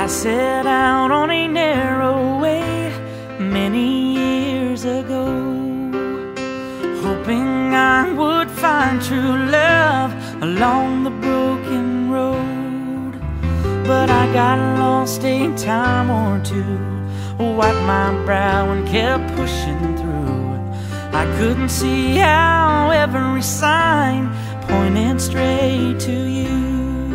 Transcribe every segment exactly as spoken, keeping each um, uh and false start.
I set out on a narrow way many years ago, hoping I would find true love along the broken road. But I got lost a time or two, wiped my brow and kept pushing through. I couldn't see how every sign pointed straight to you,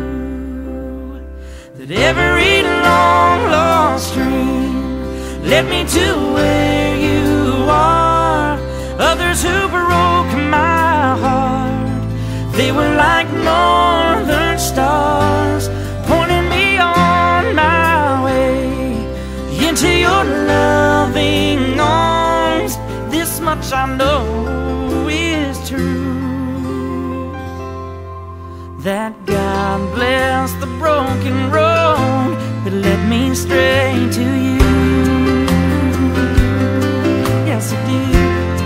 that every long lost dream led me to where you are. Others who broke my heart, they were like northern stars, pointing me on my way into your loving arms. This much I know is true, that God bless the broken road that led me straight to you. Yes, it did.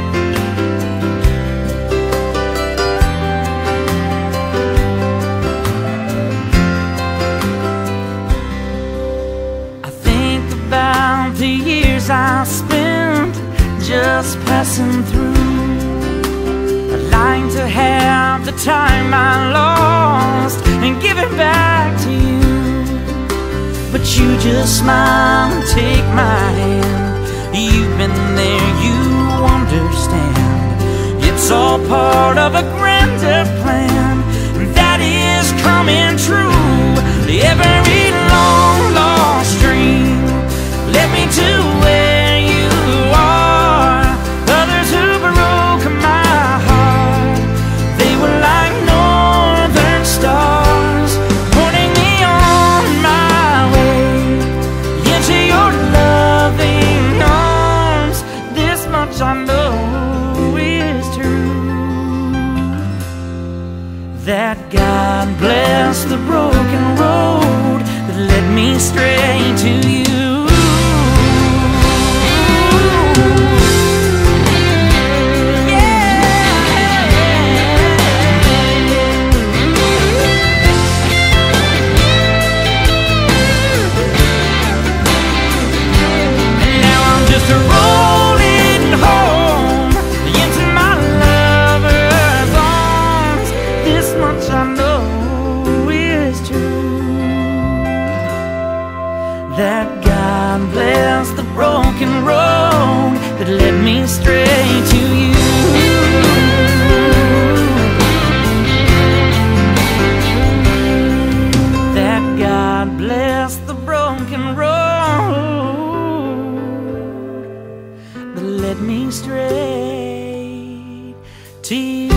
I think about the years I spent just passing through, lying to have the time I lost and give it back to you. But you just smile and take my hand. You've been there, you understand. It's all part of a grander plan that is coming true. Every long lost dream led me to where you are. Others who broke my heart, they were like northern stars, pointing me on my way into your loving arms. This much I know is true, that God bless the broken road that led me straight to you. That God bless the broken road that led me straight to you. That God bless the broken road that led me straight to you.